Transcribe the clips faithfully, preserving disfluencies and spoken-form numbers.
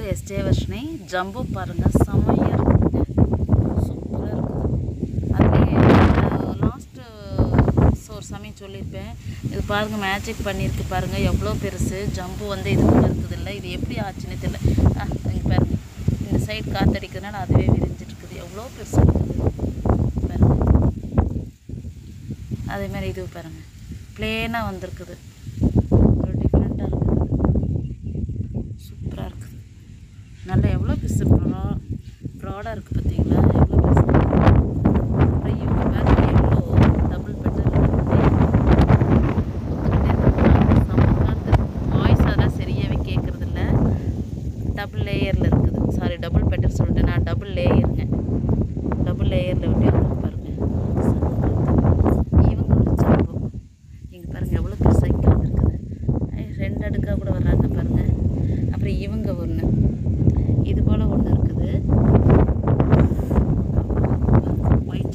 To yesterday Varshini. Jambu பாருங்கள், செம்மையாக இருக்குதுங்க, சூப்பராக இருக்குது. அதுலேயே லாஸ்ட்டு ஒரு சமயம் சொல்லியிருப்பேன், இது பாருங்கள் மேஜிக் பண்ணியிருக்கு பாருங்கள், எவ்வளோ பெருசு. ஜம்பு வந்து இதுக்குள்ளே இருக்குது இல்லை, இது எப்படி ஆச்சுன்னு தெரியல. ஆ இங்கே பாருங்கள், இந்த சைடு காற்றடிக்கிறதுனால அதுவே விரிஞ்சிட்டு இருக்குது, எவ்வளோ பெருசு இருக்குது பாருங்கள். அதேமாதிரி இது பாருங்கள், பிளேனாக வந்திருக்குது, ஒரு டிஃப்ரெண்ட்டாக இருக்குது, சூப்பராக இருக்குது. நல்லா எவ்வளோ பெருசு ப்ரா ப்ராடாக இருக்குது பார்த்தீங்களா, எவ்வளோ பெருசு. அப்புறம் இவங்க பாருங்க எவ்வளோ டபுள் பெட்டர் சமக்காத்து வாய்ஸ் அதெல்லாம் சரியாகவே கேட்குறது இல்லை. டபுள் லேயரில் இருக்குது, சாரி டபுள் பெட்டர் சொல்லிட்டு நான் டபுள் லேயருங்க, டபுள் லேயரில் விட்டு இருக்குது பாருங்கள். இவங்க ஒரு ஜம்பு இங்கே பாருங்கள் எவ்வளோ பெருசாக இங்கே வந்துருக்குது, ரெண்டு அடுக்காக கூட வர்றாங்க பாருங்கள். அப்புறம் இவங்க ஒன்று இது போல் ஒன்று இருக்குது, ஒயிட்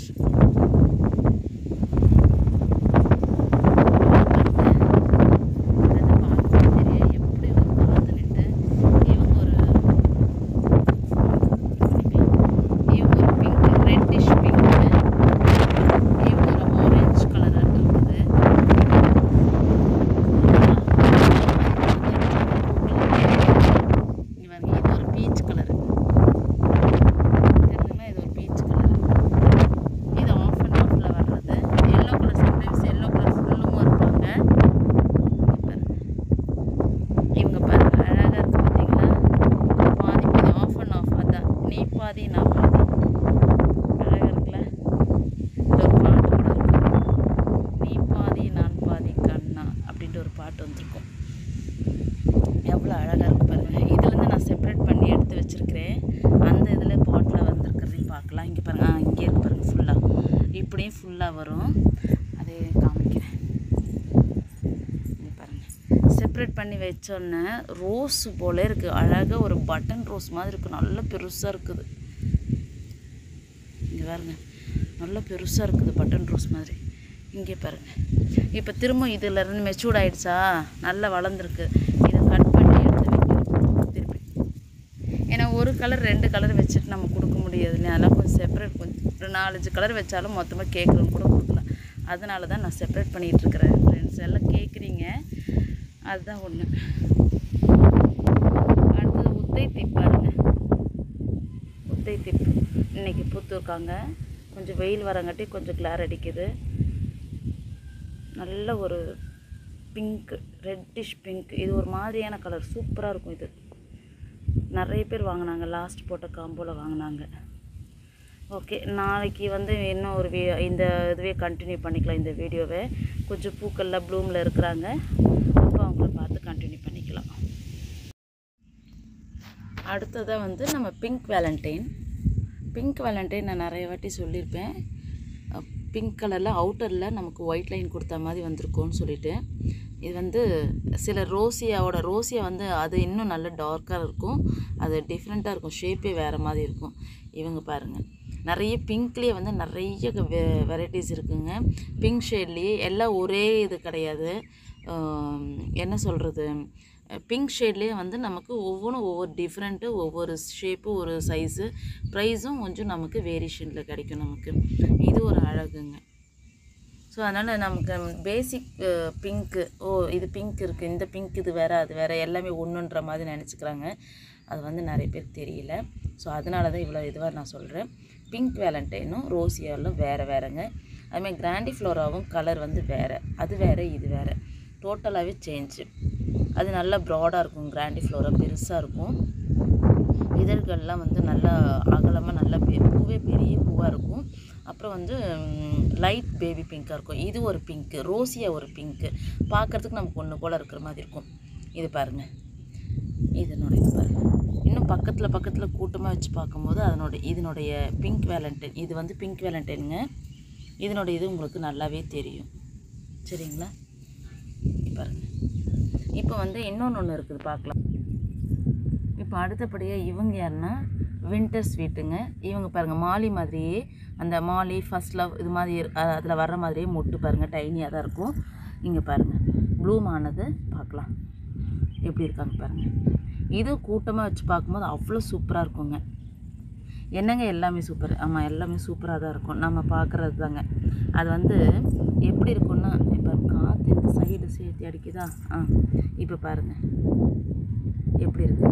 பாதி நான் பாதி அழகாக இருக்குல்ல. இது ஒரு பாட்டு கூட இருக்குது, நீ பாதி நான் பாதி கண்ணா அப்படின்ட்டு ஒரு பாட்டு வந்திருக்கும், எவ்வளோ அழகாக இருக்குது பாருங்கள். இதுலேருந்து நான் செப்பரேட் பண்ணி எடுத்து வச்சுருக்கிறேன், அந்த இதில் பாட்டில் வந்திருக்கிறதையும் பார்க்கலாம். இங்கே பாருங்கள், ஆ இங்கே இருக்கு பாருங்கள், ஃபுல்லாக இப்படியும் ஃபுல்லாக வரும், அதே காமிக்கிறேன். இங்கே பாருங்கள், செப்பரேட் பண்ணி வச்சோன்னே ரோஸ் போல் இருக்குது, அழகாக ஒரு பட்டன் ரோஸ் மாதிரி இருக்குது, நல்லா பெருசாக இருக்குது. இங்கே பாருங்க, நல்லா பெருசாக இருக்குது பட்டன் ரோஸ் மாதிரி. இங்கே பாருங்கள், இப்போ திரும்ப இதிலேருந்து மெச்சூர்ட் ஆகிடுச்சா, நல்லா வளர்ந்துருக்கு. இதை கட் பண்ணி எடுத்து வைக்கணும் திருப்பி, ஏன்னா ஒரு கலர் ரெண்டு கலர் வச்சுட்டு நம்ம கொடுக்க முடியாது இல்லையா, அதெல்லாம் கொஞ்சம் செப்பரேட், கொஞ்சம் ஒரு நாலஞ்சு கலர் வச்சாலும் மொத்தமாக கேட்குறோன்னு கூட கொடுக்கலாம். அதனால தான் நான் செப்பரேட் பண்ணிகிட்ருக்கிறேன். ஃப்ரெண்ட்ஸ் எல்லாம் கேட்குறீங்க, அதுதான் ஒன்று. அடுத்தது உத்தை திப்பாருங்க, உத்தை திப்பு இன்றைக்கி பூத்துருக்காங்க. கொஞ்சம் வெயில் வரங்காட்டி கொஞ்சம் கிளார் அடிக்குது. நல்ல ஒரு பிங்க், ரெட்டிஷ் பிங்க், இது ஒரு மாதிரியான கலர், சூப்பராக இருக்கும். இது நிறைய பேர் வாங்கினாங்க, லாஸ்ட் போட்ட காம்போவில் வாங்கினாங்க. ஓகே, நாளைக்கு வந்து இன்னும் ஒரு வீ இந்த இதுவே கண்டினியூ பண்ணிக்கலாம், இந்த வீடியோவை. கொஞ்சம் பூக்களில் ப்ளூமில் இருக்கிறாங்க, அப்போ அவங்கள பார்த்து கண்டினியூ பண்ணிக்கலாம். அடுத்ததாக வந்து நம்ம பிங்க் வேலண்டைன். பிங்க் வேலண்டைன் நான் நிறைய வாட்டி சொல்லியிருப்பேன், பிங்க் கலரில் அவுட்டரில் நமக்கு ஒயிட் லைன் கொடுத்த மாதிரி வந்திருக்கும்னு சொல்லிட்டு. இது வந்து சில ரோசியாவோட ரோசியா வந்து அது இன்னும் நல்ல டார்க்காக இருக்கும், அது டிஃப்ரெண்ட்டாக இருக்கும், ஷேப்பே வேறு மாதிரி இருக்கும். இவங்க பாருங்கள், நிறைய பிங்க்லேயே வந்து நிறைய வெ வெரைட்டிஸ் இருக்குதுங்க. பிங்க் ஷேட்லேயே எல்லாம் ஒரே இது கிடையாது, என்ன சொல்கிறது, பிங்க் ஷேட்லேயே வந்து நமக்கு ஒவ்வொன்றும் ஒவ்வொரு டிஃப்ரெண்ட்டு, ஒவ்வொரு ஷேப்பு, ஒரு சைஸு, ப்ரைஸும் கொஞ்சம் நமக்கு வேரியேஷனில் கிடைக்கும் நமக்கு. இது ஒரு அழகுங்க. ஸோ அதனால் நமக்கு பேசிக் பிங்க்கு, ஓ இது பிங்க் இருக்குது, இந்த பிங்க் இது வேறு அது வேறு, எல்லாமே ஒன்றுன்ற மாதிரி நினச்சிக்கிறாங்க. அது வந்து நிறைய பேர் தெரியல. ஸோ அதனால தான் இவ்வளோ இதுவாக நான் சொல்கிறேன். பிங்க் வேலண்டைனும் ரோசியாலும் வேறு வேறுங்க. அதுமாதிரி கிராண்டிஃப்ளோராவும் கலர் வந்து வேறு, அது வேறு இது வேறு, டோட்டலாகவே சேஞ்சு. அது நல்லா ப்ராடாக இருக்கும், கிராண்டிஃப்ளோரா பெருசாக இருக்கும், இதழ்கள்லாம் வந்து நல்லா அகலமாக நல்லா பெ பூவே பெரிய பூவாக இருக்கும். அப்புறம் வந்து லைட் பேபி பிங்காக இருக்கும். இது ஒரு பிங்க்கு, ரோசியா ஒரு பிங்க்கு, பார்க்குறதுக்கு நமக்கு ஒன்று போல் இருக்கிற மாதிரி இருக்கும். இது பாருங்கள், இதனோட இது பாருங்கள், இன்னும் பக்கத்தில் பக்கத்தில் கூட்டமாக வச்சு பார்க்கும்போது அதனோட இதனுடைய பிங்க் வேலண்டைன், இது வந்து பிங்க் வேலண்டைனுங்க. இதனோட இது உங்களுக்கு நல்லாவே தெரியும், சரிங்களா? பாருங்கள், இப்போ வந்து இன்னொன்று ஒன்று இருக்குது, பார்க்கலாம். இப்போ அடுத்தபடியாக இவங்க யாருன்னா வின்டர் ஸ்வீட்டுங்க. இவங்க பாருங்கள், மாலி மாதிரியே, அந்த மாலி ஃபர்ஸ்ட் லவ் இது மாதிரி அதில் வர்ற மாதிரியே மொட்டு பாருங்கள், டைனியாக தான் இருக்கும். இங்கே பாருங்கள், ப்ளூம் ஆனது பார்க்கலாம் எப்படி இருக்காங்க பாருங்கள். இது கூட்டமாக வச்சு பார்க்கும்போது அவ்வளோ சூப்பராக இருக்குங்க. என்னங்க எல்லாமே சூப்பர். ஆமாம், எல்லாமே சூப்பராக தான் இருக்கும். நம்ம பார்க்குறது தாங்க. அது வந்து எப்படி இருக்குன்னா, இப்போ காற்று இந்த சைடு சேர்த்து அடிக்குதா? ஆ இப்போ பாருங்கள் எப்படி இருக்குது.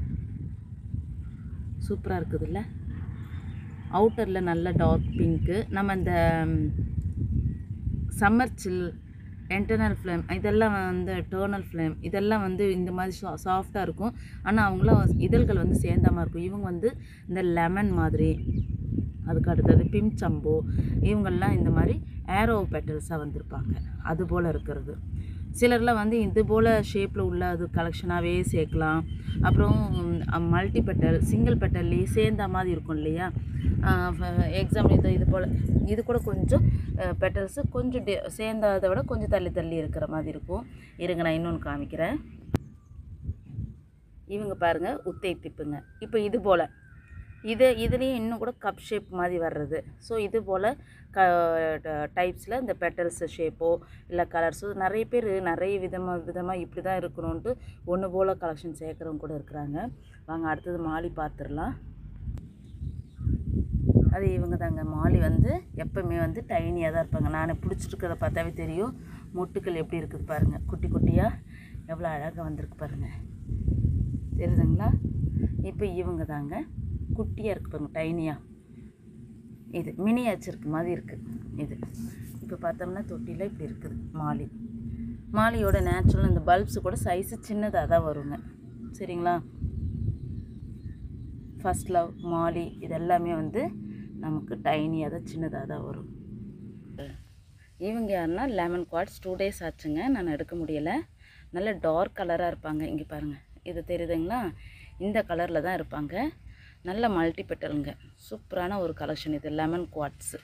சூப்பராக இருக்குதுல்ல. அவுட்டரில் நல்ல டார்க் பிங்க்கு. நம்ம இந்த சம்மர் சில், இன்டர்னல் ஃப்ளேம், இதெல்லாம் வந்து டர்னல் ஃப்ளேம், இதெல்லாம் வந்து இந்த மாதிரி சா சாஃப்டாக இருக்கும். ஆனால் அவங்களாம் இதழ்கள் வந்து சேர்ந்தாமல் இருக்கும். இவங்க வந்து இந்த லெமன் மாதிரி, அதுக்கு அடுத்தது பிம் சம்போ, இவங்கெல்லாம் இந்த மாதிரி ஏரோ பெட்டல்ஸாக வந்திருப்பாங்க. அது போல் இருக்கிறது. சிலர்லாம் வந்து இது போல் ஷேப்பில் உள்ள அது கலெக்ஷனாகவே சேர்க்கலாம். அப்புறம் மல்டி பெட்டல், சிங்கிள் பெட்டல்லையே சேர்ந்த மாதிரி இருக்கும் இல்லையா? எக்ஸாம்பிள் இது இது போல் இது கூட கொஞ்சம் பெட்டல்ஸு கொஞ்சம் டி சேர்ந்ததை விட கொஞ்சம் தள்ளி தள்ளி இருக்கிற மாதிரி இருக்கும். இருங்க நான் இன்னொன்று காமிக்கிறேன். இவங்க பாருங்கள் உத்தை திப்புங்க. இப்போ இது போல் இது இதுலேயும் இன்னும் கூட கப் ஷேப் மாதிரி வர்றது. ஸோ இது போல் க டைப்ஸில் இந்த பெட்டல்ஸ் ஷேப்போ இல்லை கலர்ஸோ நிறைய பேர் நிறைய விதமாக விதமாக இப்படி தான் இருக்கணுன்ட்டு ஒன்று போல் கலெக்ஷன் சேர்க்குறவங்க கூட இருக்கிறாங்க. வாங்க அடுத்தது மாலி பார்த்துடலாம். அது இவங்க தாங்க. மாலி வந்து எப்போவுமே வந்து டைனியாக தான் இருப்பாங்க. நான் பிடிச்சிருக்கிறத பார்த்தாவே தெரியும். மொட்டுக்கள் எப்படி இருக்குது பாருங்கள், குட்டி குட்டியாக எவ்வளோ அழகாக வந்திருக்கு பாருங்கள், தெரியுதுங்களா? இப்போ இவங்க தாங்க குட்டியாக இருக்குது பாருங்கள், டைனியாக. இது மினியேச்சருக்கு மாதிரி இருக்குது இது. இப்போ பார்த்தோம்னா தொட்டியில் இப்படி இருக்குது மாலி. மாலியோட நேச்சுரல் இந்த பல்ப்ஸு கூட சைஸு சின்னதாக தான் வருங்க. சரிங்களா? ஃபர்ஸ்ட் லவ், மாலி இதெல்லாமே வந்து நமக்கு டைனியாக தான் சின்னதாக தான் வரும். இவங்க யாருன்னா லெமன் குவார்ட்ஸ். டூ டேஸ் ஆச்சுங்க, நான் எடுக்க முடியலை. நல்ல டார்க் கலராக இருப்பாங்க. இங்கே பாருங்கள், இது தெரியுதுங்களா? இந்த கலரில் தான் இருப்பாங்க. நல்ல மல்டி பெட்டலுங்க. சூப்பரான ஒரு கலெக்ஷன் இது லெமன் குவார்ட்ஸு.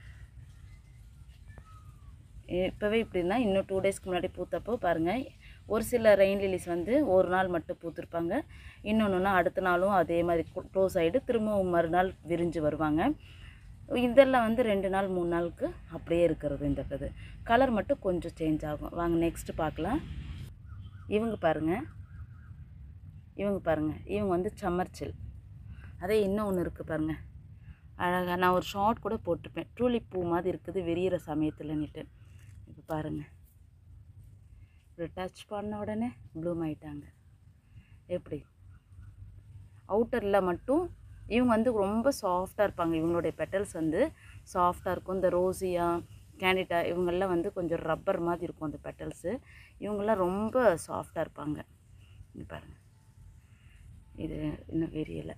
இப்போவே இப்படின்னா இன்னும் டூ டேஸ்க்கு முன்னாடி பூத்தப்போ பாருங்கள், ஒரு சில ரெயின் லிலிஸ் வந்து ஒரு நாள் மட்டும் பூத்துருப்பாங்க. இன்னொன்றுனா அடுத்த நாளும் அதே மாதிரி க்ளோஸ் ஆகிட்டு திரும்பவும் மறுநாள் விரிஞ்சு வருவாங்க. இதெல்லாம் வந்து ரெண்டு நாள் மூணு நாளுக்கு அப்படியே இருக்கிறது. இந்த இது கலர் மட்டும் கொஞ்சம் சேஞ்ச் ஆகும். வாங்க நெக்ஸ்ட்டு பார்க்கலாம். இவங்க பாருங்கள், இவங்க பாருங்கள், இவங்க வந்து சம்மர்ச்சில். அதே இன்னும் ஒன்று இருக்குது பாருங்கள், அழகாக. நான் ஒரு ஷார்ட் கூட போட்டிருப்பேன், டூலிப் பூ மாதிரி இருக்குது விரிகிற சமயத்தில்னுட்டு. இப்போ பாருங்கள், இப்படி டச் பண்ண உடனே ப்ளூம் ஆகிட்டாங்க. எப்படி அவுட்டரில் மட்டும் இவங்க வந்து ரொம்ப சாஃப்டாக இருப்பாங்க. இவங்களுடைய பெட்டல்ஸ் வந்து சாஃப்டாக இருக்கும். இந்த ரோசியா, கேண்டிடா இவங்கெல்லாம் வந்து கொஞ்சம் ரப்பர் மாதிரி இருக்கும் அந்த பெட்டல்ஸு. இவங்கெல்லாம் ரொம்ப சாஃப்டாக இருப்பாங்க. இங்கே பாருங்கள், இது இன்னும் விரியலை.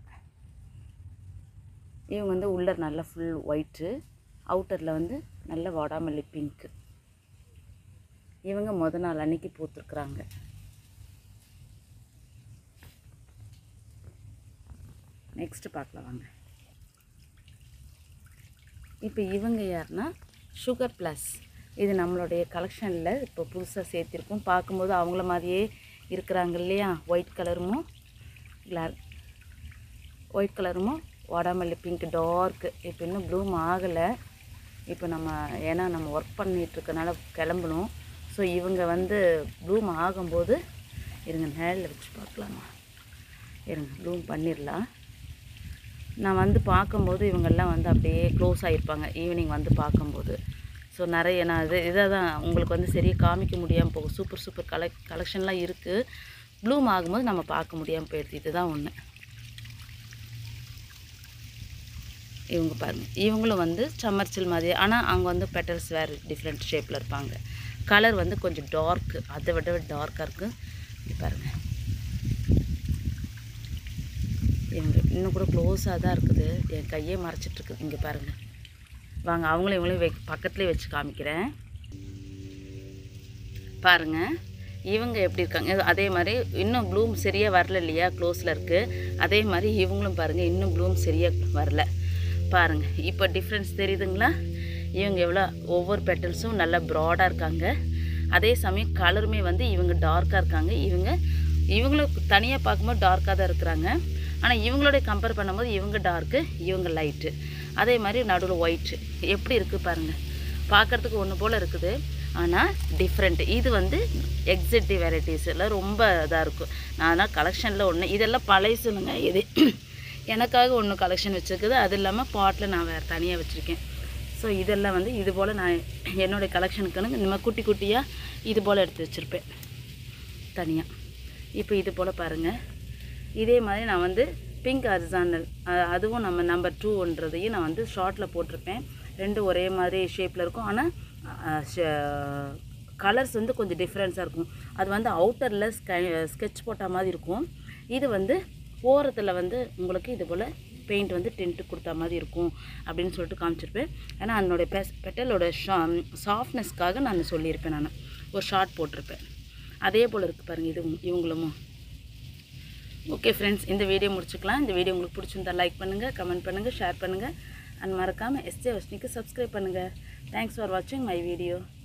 இவங்க வந்து உள்ளே நல்லா ஃபுல் ஒயிட்டு, அவுட்டரில் வந்து நல்ல வாடாமல்லி பிங்க்கு. இவங்க முத நாள் அன்னைக்கு பூத்துருக்குறாங்க. நெக்ஸ்ட்டு பார்க்கலாம் வாங்க. இப்போ இவங்க யாருன்னா சுகர் ப்ளஸ். இது நம்மளுடைய கலெக்ஷனில் இப்போ புதுசாக சேர்த்திருக்கோம். பார்க்கும்போது அவங்கள மாதிரியே இருக்கிறாங்க இல்லையா? ஒயிட் கலரும் கிளார் ஒயிட் கலரும் வாடாமல்லி பிங்க் டார்க்கு. இப்போ இன்னும் ப்ளூம் ஆகலை. இப்போ நம்ம ஏன்னா நம்ம ஒர்க் பண்ணிகிட்ருக்கனால கிளம்பணும். ஸோ இவங்க வந்து ப்ளூம் ஆகும்போது இருங்க நேரில் வச்சு பார்க்கலாமா? இருங்க ப்ளூம் பண்ணிடலாம். நான் வந்து பார்க்கும்போது இவங்கெல்லாம் வந்து அப்படியே க்ளோஸ் ஆகிருப்பாங்க ஈவினிங் வந்து பார்க்கும்போது. ஸோ நிறைய நான் இது இதை தான் உங்களுக்கு வந்து சரியாக காமிக்க முடியாமல் போகும். சூப்பர் சூப்பர் கலெக் கலெக்ஷன்லாம் இருக்குது. ப்ளூம் ஆகும்போது நம்ம பார்க்க முடியாமல் போயிடுது. இதுதான் ஒன்று. இவங்க பாருங்கள், இவங்களும் வந்து சம்மர்ச்சில் மாதிரி. ஆனால் அவங்க வந்து பெட்டல்ஸ் வேறு டிஃப்ரெண்ட் ஷேப்பில் இருப்பாங்க. கலர் வந்து கொஞ்சம் டார்க்கு, அதை விட டார்க்காக இருக்குது. இது பாருங்கள், இவங்க இன்னும் கூட க்ளோஸாக தான் இருக்குது. என் கையே மறைச்சிட்ருக்குது. இங்கே பாருங்கள். வாங்க அவங்களும் இவங்களையும் வை பக்கத்துலேயே வச்சு காமிக்கிறேன். பாருங்கள் இவங்க எப்படி இருக்காங்க. அதே மாதிரி இன்னும் ப்ளூம் சரியாக வரல இல்லையா? க்ளோஸில் இருக்குது. அதே மாதிரி இவங்களும் பாருங்கள், இன்னும் ப்ளூம் சரியாக வரல. பாருங்கள் இப்போ டிஃப்ரென்ஸ் தெரியுதுங்களா? இவங்க எவ்வளோ ஒவ்வொரு பெட்டல்ஸும் நல்லா ப்ராடாக இருக்காங்க. அதே சமயம் கலருமே வந்து இவங்க டார்க்காக இருக்காங்க. இவங்க இவங்களும் தனியாக பார்க்கும்போது டார்க்காக தான் இருக்கிறாங்க. ஆனால் இவங்களோட கம்பேர் பண்ணும்போது இவங்க டார்க்கு, இவங்க லைட்டு. அதே மாதிரி நடுவில் ஒயிட்டு எப்படி இருக்குது பாருங்கள். பார்க்குறதுக்கு ஒன்று போல் இருக்குது. ஆனால் டிஃப்ரெண்ட். இது வந்து எக்ஸிட்டி வெரைட்டிஸ் எல்லாம் ரொம்ப இதாக இருக்கும். நான் கலெக்ஷனில் ஒன்று இதெல்லாம் பழைசுனுங்க. இது எனக்காக ஒன்று கலெக்ஷன் வச்சுருக்குது. அது இல்லாமல் பாட்டில் நான் வேறு தனியாக வச்சுருக்கேன். ஸோ இதெல்லாம் வந்து இது போல் நான் என்னுடைய கலெக்ஷனுக்குன்னு இந்த மாதிரி குட்டி குட்டியாக இது போல் எடுத்து வச்சுருப்பேன் தனியாக. இப்போ இது போல் பாருங்கள். இதே மாதிரி நான் வந்து பிங்க் ஹரிசாண்டல் அதுவும் நம்ம நம்பர் டூன்றதையும் நான் வந்து ஷார்ட்டில் போட்டிருப்பேன். ரெண்டும் ஒரே மாதிரி ஷேப்பில் இருக்கும். ஆனால் கலர்ஸ் வந்து கொஞ்சம் டிஃப்ரென்ஸாக இருக்கும். அது வந்து அவுட்டரில் ஸ்கை ஸ்கெட்ச் போட்ட மாதிரி இருக்கும். இது வந்து ஓரத்தில் வந்து உங்களுக்கு இது போல் பெயிண்ட் வந்து டென்ட்டு கொடுத்த மாதிரி இருக்கும் அப்படின்னு சொல்லிட்டு காமிச்சிருப்பேன். ஏன்னா அதனுடைய பெ பெட்டலோட ஷா சாஃப்ட்னஸ்க்காக நான் சொல்லியிருப்பேன். நான் ஒரு ஷார்ட் போட்டிருப்பேன். அதே போல் இருக்குது பாருங்கள் இது இவங்களும். ஓகே ஃப்ரெண்ட்ஸ், இந்த வீடியோ முடிச்சுக்கலாம். இந்த வீடியோ உங்களுக்கு பிடிச்சிருந்தா லைக் பண்ணுங்கள், கமெண்ட் பண்ணுங்கள், ஷேர் பண்ணுங்கள். அண்ட் மறக்காமல் எஸ்ஜே வர்ஷினிக்கு சப்ஸ்கிரைப் பண்ணுங்கள். தேங்க்ஸ் ஃபார் வாட்சிங் மை வீடியோ.